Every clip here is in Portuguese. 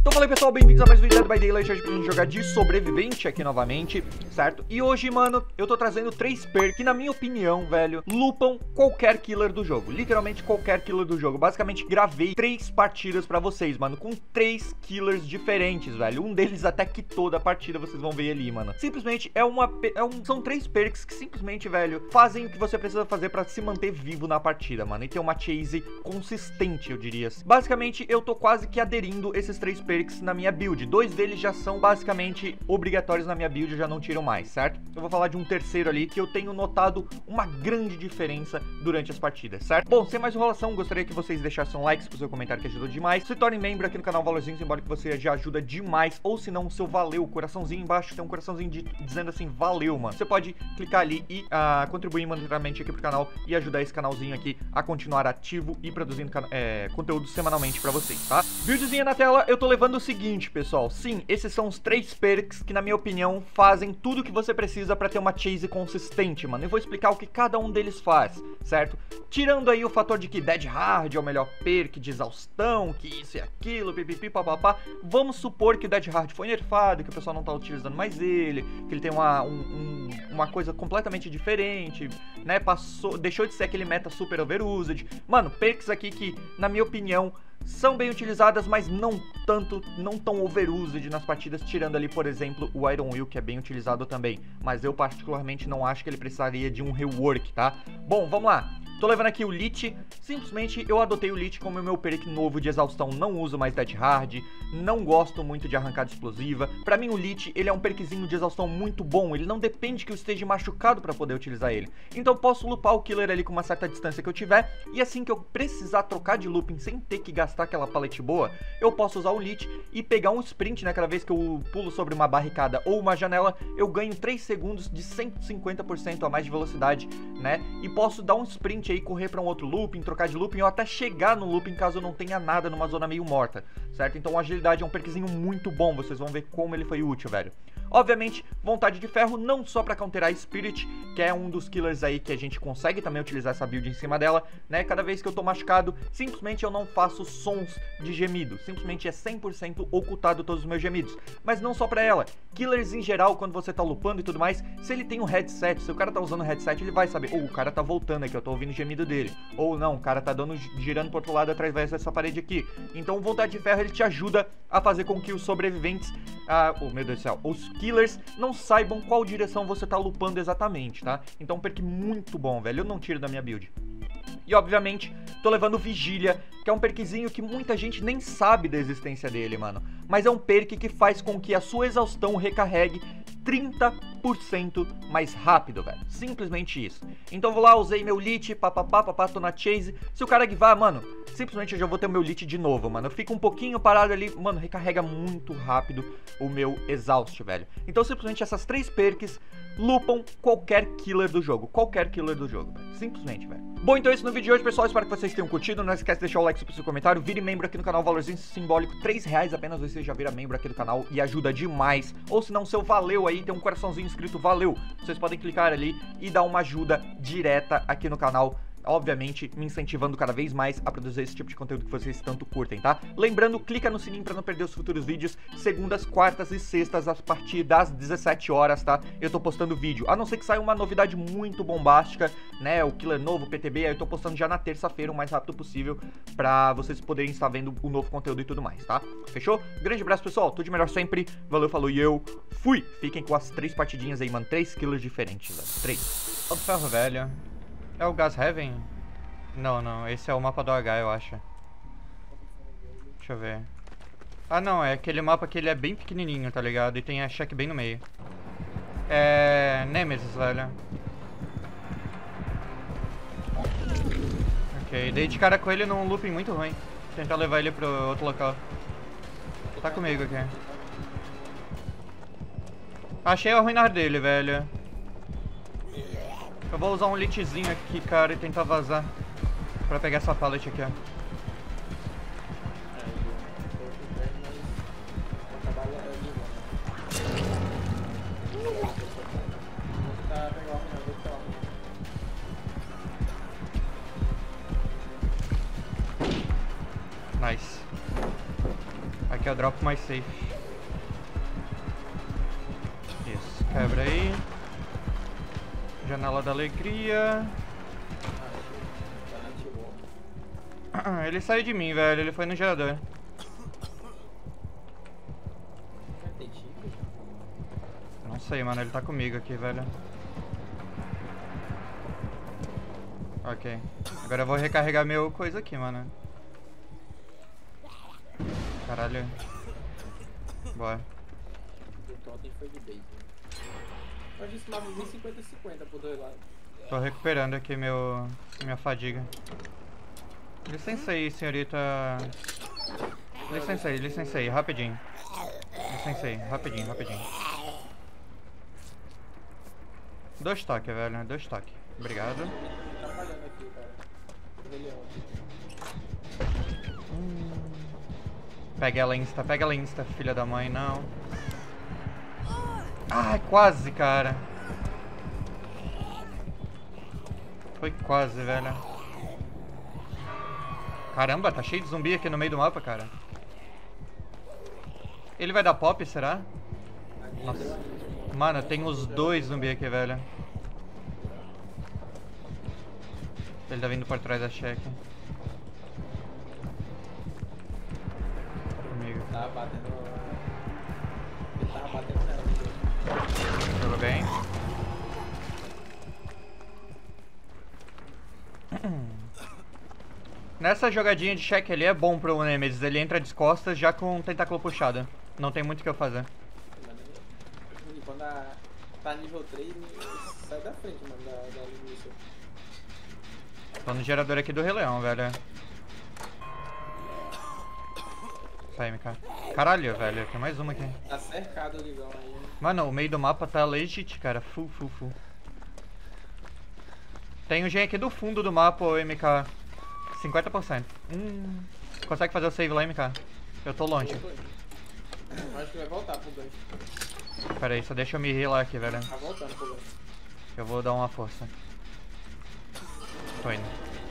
Então fala aí pessoal, bem-vindos a mais um vídeo do Dead by Daylight. Hoje pra gente jogar de sobrevivente aqui novamente, certo? E hoje, mano, eu tô trazendo 3 perks que na minha opinião, velho, lupam qualquer killer do jogo. Literalmente qualquer killer do jogo. Basicamente gravei 3 partidas pra vocês, mano, com 3 killers diferentes, velho. Um deles até quitou da partida, vocês vão ver ali, mano. Simplesmente são 3 perks que simplesmente, velho, fazem o que você precisa fazer pra se manter vivo na partida, mano. E ter uma chase consistente, eu diria. Basicamente, eu tô quase que aderindo esses 3 perks na minha build. 2 deles já são basicamente obrigatórios na minha build, eu já não tiro mais, certo? Eu vou falar de um terceiro ali que eu tenho notado uma grande diferença durante as partidas, certo? Bom, sem mais enrolação, gostaria que vocês deixassem um like, se o seu comentário que ajudou demais. Se torne membro aqui no canal, valorzinho simbólico que você já ajuda demais. Ou se não, o seu valeu, coraçãozinho embaixo, tem um coraçãozinho dizendo assim, valeu, mano. Você pode clicar ali e contribuir monetariamente aqui pro canal e ajudar esse canalzinho aqui a continuar ativo e produzindo conteúdo semanalmente pra vocês, tá? Buildzinha na tela, eu tô levando o seguinte, pessoal. Sim, esses são os 3 perks que, na minha opinião, fazem tudo que você precisa pra ter uma chase consistente, mano. Eu vou explicar o que cada um deles faz, certo? Tirando aí o fator de que Dead Hard é o melhor perk de exaustão, que isso e aquilo, pipipi, papapá. Vamos supor que o Dead Hard foi nerfado, que o pessoal não tá utilizando mais ele, que ele tem uma coisa completamente diferente, né? Deixou de ser aquele meta super overused. Mano, perks aqui que, na minha opinião, são bem utilizadas, mas não tão overused nas partidas, tirando ali, por exemplo, o Iron Will, que é bem utilizado também. Mas eu particularmente não acho que ele precisaria de um rework, tá? Bom, vamos lá. Tô levando aqui o Lich, simplesmente eu adotei o Lich como o meu perk novo de exaustão, não uso mais Dead Hard, não gosto muito de arrancada explosiva. Pra mim o Lich, ele é um perkzinho de exaustão muito bom, ele não depende que eu esteja machucado pra poder utilizar ele. Então eu posso lupar o killer ali com uma certa distância que eu tiver, e assim que eu precisar trocar de looping sem ter que gastar aquela pallet boa, eu posso usar o Lich e pegar um sprint, né, cada vez que eu pulo sobre uma barricada ou uma janela, eu ganho 3 segundos de 150% a mais de velocidade, né, e posso dar um sprint aí, correr para um outro looping, trocar de looping ou até chegar no looping caso eu não tenha nada numa zona meio morta, certo? Então a agilidade é um perkzinho muito bom, vocês vão ver como ele foi útil, velho. Obviamente, vontade de ferro não só para counterar Spirit, que é um dos killers aí que a gente consegue também utilizar essa build em cima dela, né? Cada vez que eu tô machucado, simplesmente eu não faço sons de gemido, simplesmente é 100% ocultado todos os meus gemidos. Mas não só pra ela, killers em geral, quando você tá lupando e tudo mais, se ele tem um headset, se o cara tá usando o headset, ele vai saber, ou o cara tá voltando aqui, eu tô ouvindo o gemido dele, ou não, o cara tá girando pro outro lado através dessa parede aqui. Então o vontade de ferro, ele te ajuda a fazer com que os sobreviventes, oh meu Deus do céu, os killers não saibam qual direção você tá lupando exatamente, tá? Então um perk muito bom, velho, eu não tiro da minha build. E obviamente, tô levando Vigília, que é um perkzinho que muita gente nem sabe da existência dele, mano. Mas é um perk que faz com que a sua exaustão recarregue 30% mais rápido, velho. Simplesmente isso. Então vou lá, usei meu Lich, papapá, tô na chase. Se o cara guivar, mano, simplesmente eu já vou ter o meu Lich de novo, mano. Eu fico um pouquinho parado ali, mano, recarrega muito rápido o meu exaust, velho. Então simplesmente essas 3 perks lupam qualquer killer do jogo. Qualquer killer do jogo, velho. Simplesmente, velho. Bom, então é isso no vídeo de hoje, pessoal. Espero que vocês tenham curtido. Não esquece de deixar o like, seu comentário. Vire membro aqui no canal, valorzinho simbólico, R$3 apenas. Você já vira membro aqui do canal e ajuda demais. Ou se não, seu valeu aí, tem um coraçãozinho escrito valeu. Vocês podem clicar ali e dar uma ajuda direta aqui no canal. Obviamente, me incentivando cada vez mais a produzir esse tipo de conteúdo que vocês tanto curtem, tá? Lembrando, clica no sininho pra não perder os futuros vídeos, segundas, quartas e sextas, a partir das 17 horas, tá? Eu tô postando vídeo, a não ser que saia uma novidade muito bombástica, né? O killer novo, o PTB, aí eu tô postando já na terça-feira, o mais rápido possível, pra vocês poderem estar vendo o novo conteúdo e tudo mais, tá? Fechou? Grande abraço, pessoal, tudo de melhor sempre, valeu, falou e eu fui! Fiquem com as 3 partidinhas aí, mano, 3 killers diferentes, velho, 3. O ferro velho. É o Gas Heaven? Não, esse é o mapa do H, eu acho. Deixa eu ver. Ah, não, é aquele mapa que ele é bem pequenininho, tá ligado? E tem a check bem no meio. É... Nemesis, velho. Ok, dei de cara com ele num looping muito ruim. Vou tentar levar ele pro outro local. Tá comigo aqui. Achei a ruína dele, velho. Eu vou usar um Lichzinho aqui, cara, e tentar vazar pra pegar essa pallet aqui, ó. Nice. Aqui é o drop mais safe. Isso, quebra aí. Janela da alegria. Ele saiu de mim, velho. Ele foi no gerador. Não sei, mano. Ele tá comigo aqui, velho. Ok. Agora eu vou recarregar meu coisa aqui, mano. Caralho. Bora. O totem foi de base. Eu acho esse mapa bem 50-50 por dois lados. Tô recuperando aqui minha fadiga. Licença aí, senhorita. Licença aí, rapidinho. Licença aí, rapidinho. 2 toques, velho, 2 toques. Obrigado. Trabalhando aqui, cara. Pega ela insta, filha da mãe, não. Ai, quase, cara. Foi quase, velho. Caramba, tá cheio de zumbi aqui no meio do mapa, cara. Ele vai dar pop, será? Nossa. Mano, tem os 2 zumbis aqui, velho. Ele tá vindo por trás da cheque. Comigo. Tava batendo. Ele tava batendo nela. Tudo bem? Nessa jogadinha de cheque ali é bom pro Nemesis. Ele entra de costas já com o tentáculo puxado. Não tem muito o que eu fazer. Quando tá nível 3, sai da frente, mano, da linguiça. Tô no gerador aqui do Rei Leão, velho. Sai, MK. Caralho, velho. Tem mais uma aqui. Tá cercado o ligão aí. Mano, o meio do mapa tá legit, cara. Full. Tem um gen aqui do fundo do mapa, ô MK. 50%. Consegue fazer o save lá, MK? Eu tô longe. Acho que vai voltar pro gancho. Pera aí, só deixa eu me healar aqui, velho. Tá voltando pro gancho. Eu vou dar uma força. Tô indo.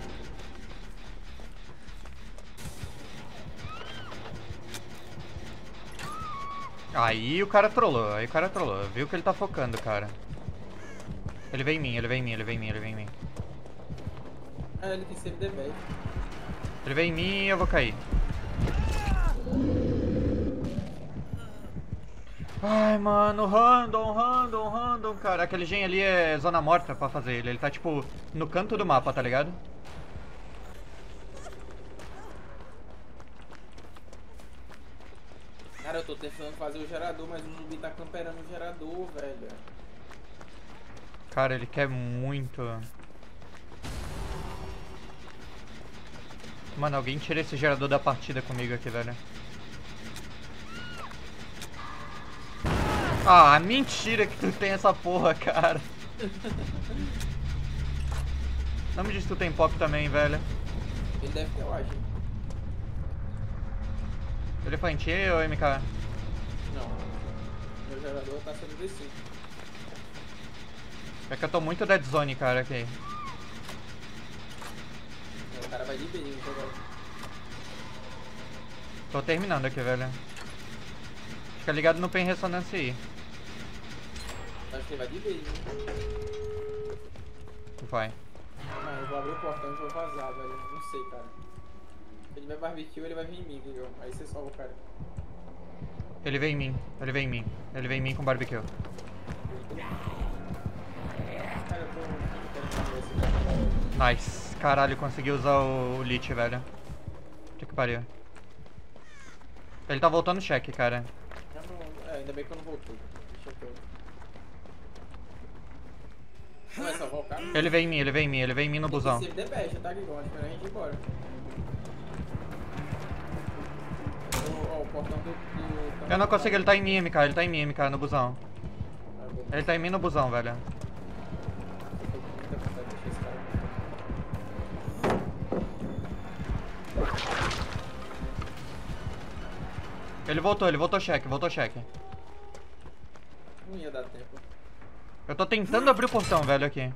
Aí o cara trollou, Viu que ele tá focando, cara. Ele vem em mim. Ah, ele tem save de base. Ele vem em mim e eu vou cair. Ai, mano, random, cara. Aquele gen ali é zona morta pra fazer ele. Ele tá, tipo, no canto do mapa, tá ligado? Cara, eu tô tentando fazer o gerador, mas o zumbi tá camperando o gerador, velho. Cara, ele quer muito. Mano, alguém tira esse gerador da partida comigo aqui, velho. Ah, mentira que tu tem essa porra, cara. Não me diz que tu tem pop também, velho. Ele deve ter, eu acho. Ele foi em ti ou MK? Não. Meu gerador tá sendo D5. É que eu tô muito dead zone, cara, aqui. O cara vai de bem, agora. Tô terminando aqui, velho. Fica ligado no pen ressonância aí. Acho que ele vai de bem, né? Vai. Mano, eu vou abrir o portão e vou vazar, velho. Não sei, cara. Se ele vai barbecue, ele vai vir em mim, viu? Aí você salva o cara. Ele vem em mim com barbecue. Cara, eu tô querendo fazer esse cara. Nice. Caralho, consegui usar o lit, velho. Puta que pariu. Ele tá voltando cheque, cara. Eu não... ainda bem que eu não voltou. Deixa eu... Não vai salvar o cara? Ele vem em mim no busão. Tem que ser The Best, tá, Guigão? Acho que a gente ir embora. Ó, o portão do... Eu não consigo, ele tá em mim, MK, no busão. Ele tá em mim no busão, velho. Ele voltou cheque. Não ia dar tempo. Eu tô tentando abrir o portão, velho, aqui.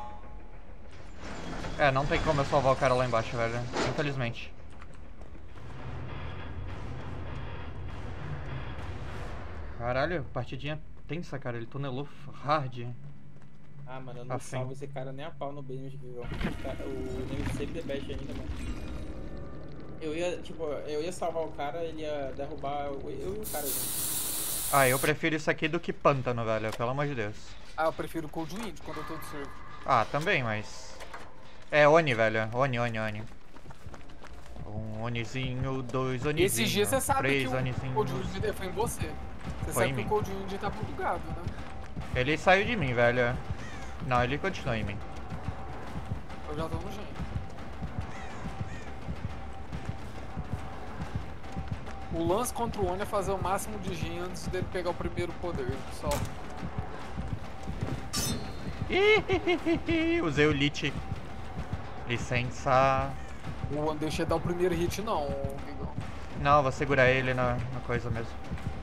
É, não tem como eu salvar o cara lá embaixo, velho. Infelizmente. Caralho, partidinha tensa, cara. Ele tunelou hard. Ah, mano, eu não Assim. salvo esse cara nem a pau no Basement, viu? O nego sempre debate ainda, mano. Eu ia salvar o cara, ele ia derrubar eu e o cara, gente. Ah, eu prefiro isso aqui do que pântano, velho. Pelo amor de Deus. Ah, eu prefiro o Cold Wind quando eu tô de servo. Ah, também, mas... É Oni, velho. Oni. Um Onizinho, dois Onizinhos. Esse dia você sabe três que o Onizinhos. Cold Wind foi em você. Você Foi sabe em que mim. o Cold Wind tá bugado, né? Ele saiu de mim, velho. Não, ele continua em mim. Eu já tô no gen. O lance contra o Oni é fazer o máximo de gen antes dele pegar o primeiro poder. Só. Usei o Lich. Licença. O Oni deixa ele dar o primeiro hit, não, Gigão. Não, vou segurar ele na coisa mesmo.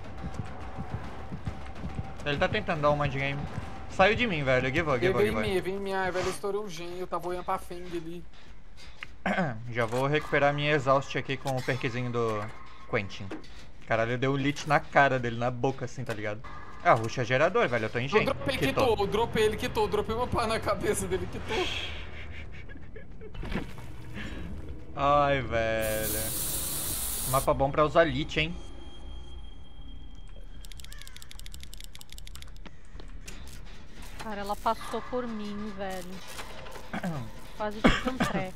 Ele tá tentando dar um mind game. Saiu de mim, velho. Give up. Veio em mim, velho, eu estourei o gen, eu tava olhando pra Feng ali. Já vou recuperar minha exaust aqui com o perkzinho do Quentin. Caralho, eu dei um lit na cara dele, na boca assim, tá ligado? Ah, ruxa gerador, velho. Eu tô em Eu gen. dropei, quitou, eu dropei ele, quitou, eu dropei uma pá na cabeça dele, quitou. Ai, velho. Mapa bom pra usar lit, hein? Cara, ela passou por mim, velho. Quase tive um treco.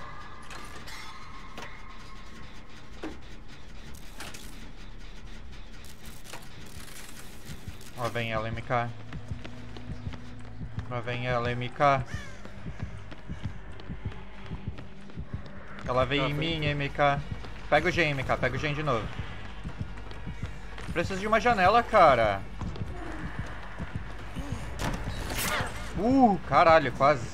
Lá vem ela, MK. Lá vem ela, MK. Ela veio em mim, MK. Pega o gen, MK. Pega o gen de novo. Preciso de uma janela, cara. Caralho, quase.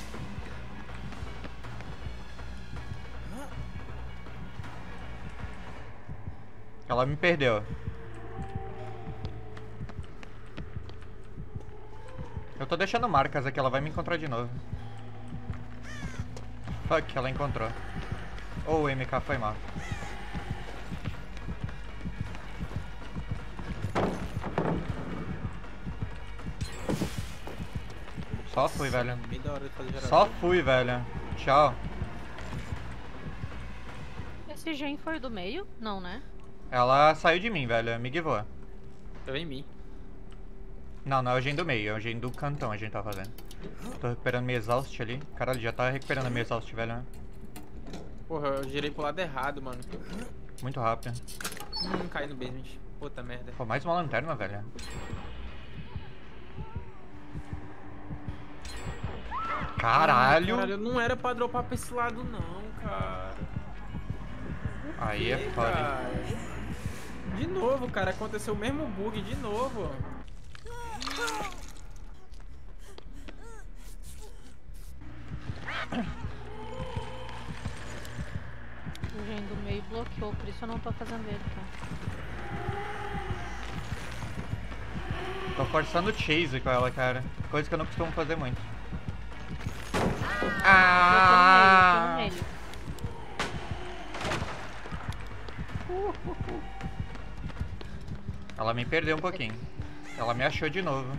Ela me perdeu. Eu tô deixando marcas aqui, ela vai me encontrar de novo. Fuck, ela encontrou. Oh, o MK foi mal. Só fui, velho. Bem da hora de fazer gerador. Só fui, velho. Tchau. Esse gen foi do meio? Não, né? Ela saiu de mim, velho. Me guivou. Eu em mim. Não, não é o gen do meio, é o gen do cantão a gente tá fazendo. Tô recuperando minha exaust ali. Caralho, já tá recuperando minha exaust, velho, né? Porra, eu girei pro lado errado, mano. Muito rápido. Caí no basement. Puta merda. Pô, mais uma lanterna, velho. Caralho! Caralho, não era pra dropar pra esse lado não, cara. Aí é Ei, foda, hein? cara. De novo, cara, aconteceu o mesmo bug de novo. O gen do meio bloqueou, por isso eu não tô fazendo ele, tá? Tô forçando chase com ela, cara. Coisa que eu não costumo fazer muito. Eu tô no meio. Ela me perdeu um pouquinho. Ela me achou de novo.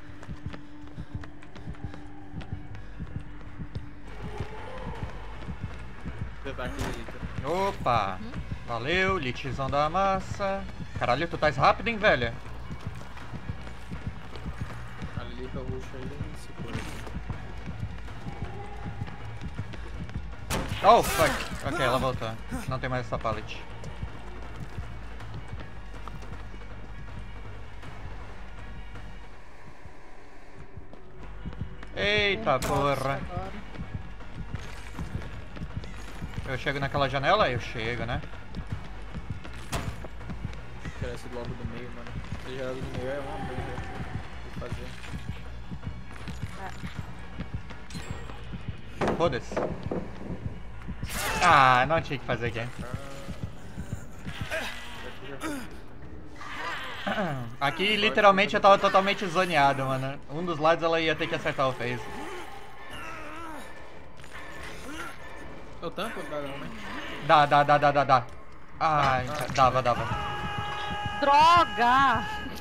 Você tá acredita? Opa! Valeu, litzão da massa. Caralho, tu tá rápido, hein, velho? A Lilica roxa aí não segura. Oh, fuck. Ok, ela voltou. Não tem mais essa pallet. Eita porra. Agora. Eu chego naquela janela? Eu chego, né? Cresce logo do meio, mano. Esse gerador do meio é uma merda. Vou fazer. Foda-se. Ah, não tinha que fazer aqui. Aqui literalmente eu tava totalmente zoneado, mano. Um dos lados ela ia ter que acertar o phase. Eu tanco? Dá não, né? Dá. Ai, dava. Droga!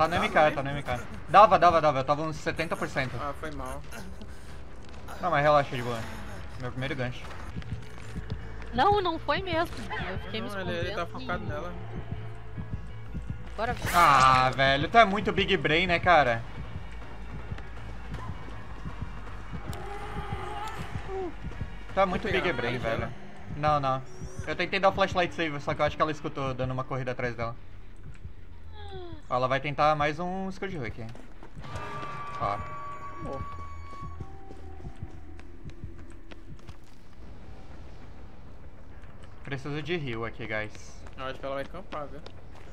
Tá no MK, tá no MK. Dava. Eu tava uns 70%. Ah, foi mal. Não, mas relaxa de boa. Meu primeiro gancho. Não foi mesmo. Eu fiquei me Não, escondendo. ele tá focado nela. Bora ver. Ah, velho, tu é muito big brain, né, cara? Tá muito pegar big na brain, parede velho. Não. Eu tentei dar o flashlight save, só que eu acho que ela escutou dando uma corrida atrás dela. Ó, ela vai tentar mais um Scourge Hook. Ó. Preciso de heal aqui, guys. Eu acho que ela vai campar, viu?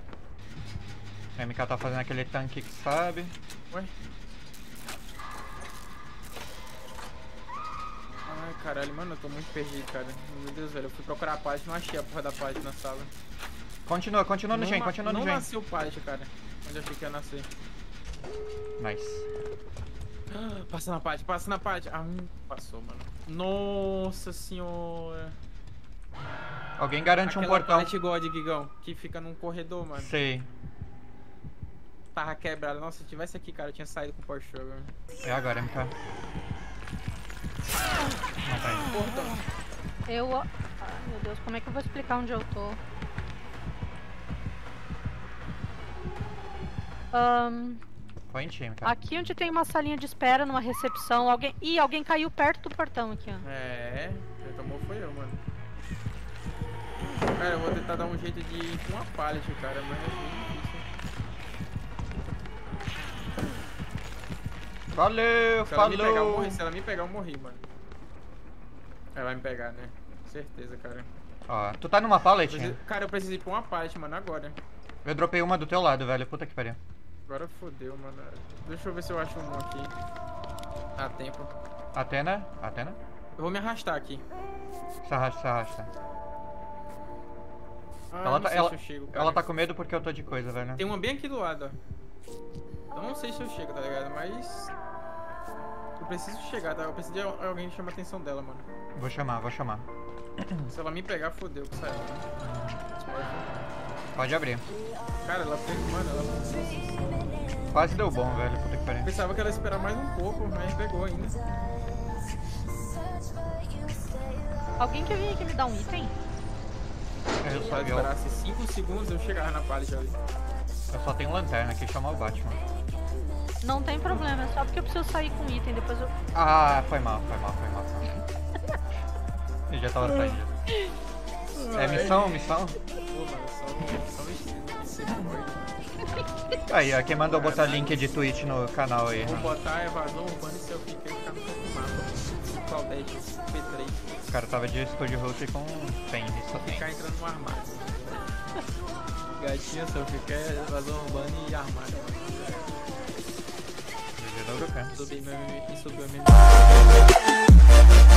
A MK tá fazendo aquele tanque que sabe. Ué? Ai, caralho, mano, eu tô muito perdido, cara. Meu Deus, velho, eu fui procurar a página, não achei a porra da página na sala. Continua no gen, continua no Não gen. nasceu página, cara. Onde eu achei que ia nascer. Nice. Passa na página. Ah, passou, mano. Nossa senhora. Alguém garante um Aquela portão. pallet God, Gigão, que fica num corredor, mano. Sei. Tava quebrada. Nossa, se tivesse aqui, cara, eu tinha saído com o Power Sugar. É agora, MK. Mata aí. Portão. Ai, meu Deus, como é que eu vou explicar onde eu tô? Foi em time, MK. Aqui onde tem uma salinha de espera, numa recepção, alguém caiu perto do portão aqui, ó. É, quem tomou foi eu, mano. Cara, eu vou tentar dar um jeito de ir com uma pallet, cara, mas é bem difícil. Valeu, Se ela me pegar, eu falou. morri. Se ela me pegar, eu morri, mano. Ela vai me pegar, né? Certeza, cara. Ó, tu tá numa pallet? Cara, eu preciso ir pra uma pallet, mano, agora. Eu dropei uma do teu lado, velho. Puta que pariu. Agora fodeu, mano. Deixa eu ver se eu acho um aqui. Dá tempo. Atena? Eu vou me arrastar aqui. Se arrasta. Ah, Ela não tá- sei ela- se eu chego, cara. Ela tá com medo porque eu tô de coisa, velho. Tem uma bem aqui do lado, ó. Eu não sei se eu chego, tá ligado? Mas... eu preciso chegar, tá? Eu preciso de alguém que chame a atenção dela, mano. Vou chamar. Se ela me pegar, fodeu que saiu, né? Pode abrir. Cara, ela fez, mano, ela... Quase deu bom, velho. Puta que Eu pariu. pensava que ela ia esperar mais um pouco, mas pegou ainda. Alguém quer vir aqui me dar um item? Eu Se só, ela esperasse 5 segundos, eu chegava na pallet ali. eu só tenho lanterna aqui, chamar o Batman. Não tem problema, é só porque eu preciso sair com item, depois eu... Ah, foi mal. Eu já tava saindo. É missão? Pô, mano, só vestido de ser forte. Aí, ó, quem mandou botar link de Twitch no canal aí. Vou botar evasão urbana e se eu fiquei ficar no topo do mapa. Claudete, P3. O cara tava de Scourge Hook com Pen, isso Vou tem. ficar entrando no armário. Gatinha, se eu ficar evasão urbana e armário. GG da Eurocan. Subi meu...